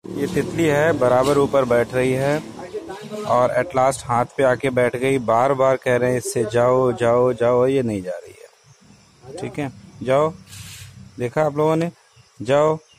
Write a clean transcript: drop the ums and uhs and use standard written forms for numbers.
ये तितली है, बराबर ऊपर बैठ रही है और एट लास्ट हाथ पे आके बैठ गई। बार बार कह रहे हैं इससे जाओ जाओ जाओ, ये नहीं जा रही है। ठीक है, जाओ, देखा आप लोगों ने, जाओ।